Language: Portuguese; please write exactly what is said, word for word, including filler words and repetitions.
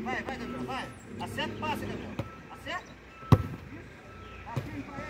vai, vai, Gabriel, vai. Acerta o passe, Gabriel. Acerta. Isso. Assim pra ele.